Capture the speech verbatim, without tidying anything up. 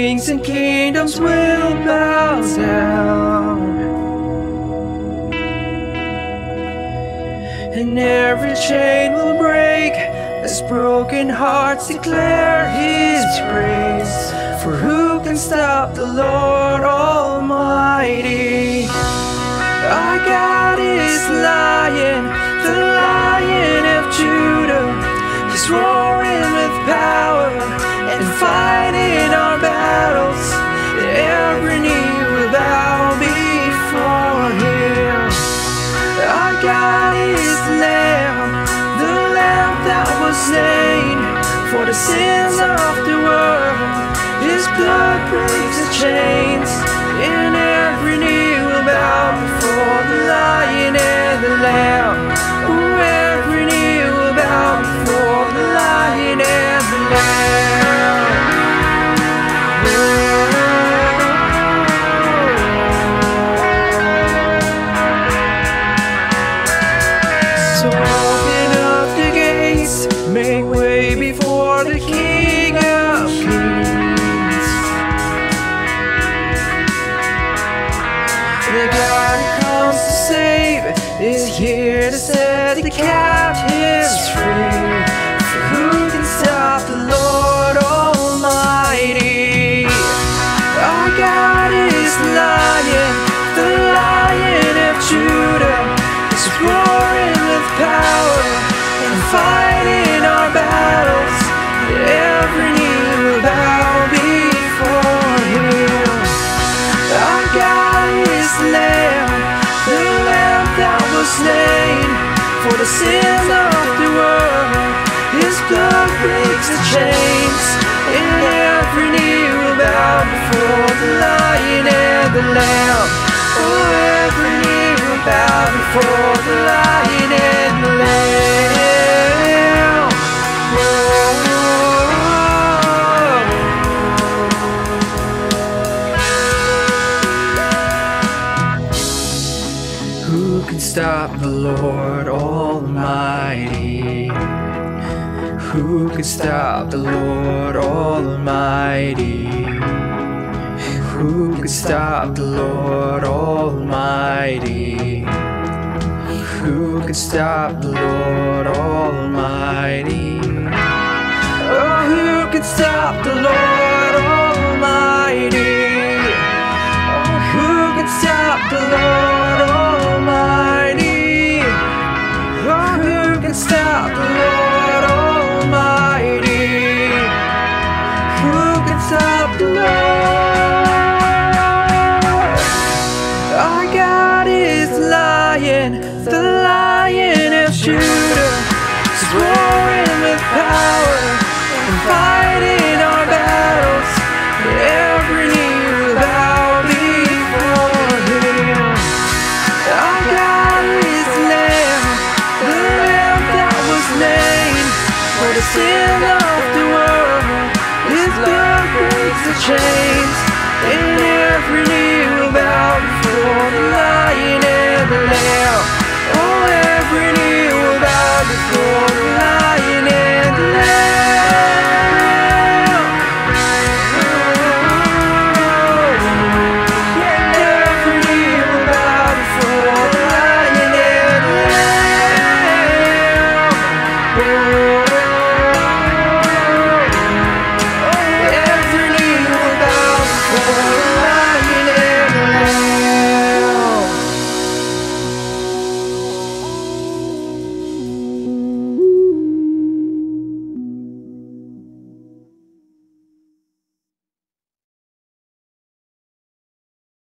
Kings and kingdoms will bow down, and every chain will break as broken hearts declare His praise. For who can stop the Lord Almighty? Our God is Lion, the Lion of Judah. He's roaring with power and fighting our battles. Every knee will bow before Him. Our God is the Lamb, the Lamb that was slain for the sins of the world. His blood breaks the chains, and every knee will bow before the Lion and the Lamb. Oh, every knee will bow before the Lion and the Lamb. So open up the gates, make way before the King of Kings. The God who comes to save is here to set the captives free. For who can stop the Lord Almighty? Our God is Lion, the Lion of Judah. He's roaring with power and fighting our battles. Every knee will bow before Him. Our God is the Lamb, the Lamb that was slain for the sins of the world. His blood breaks the chains, and every knee will bow before the Lion and the Lamb. Oh, every knee will bow before the Lion and the Lamb. Who can stop the Lord Almighty? Who can stop the Lord Almighty? Who can stop the Lord Almighty? Who can stop the Lord Almighty? Oh, who can stop the Lord Almighty? Oh, who can stop the Lord Almighty? Oh, who can stop the Lord Almighty? Who can stop the Lord? Our God is Lion, the Lion of Judah. He's roaring with power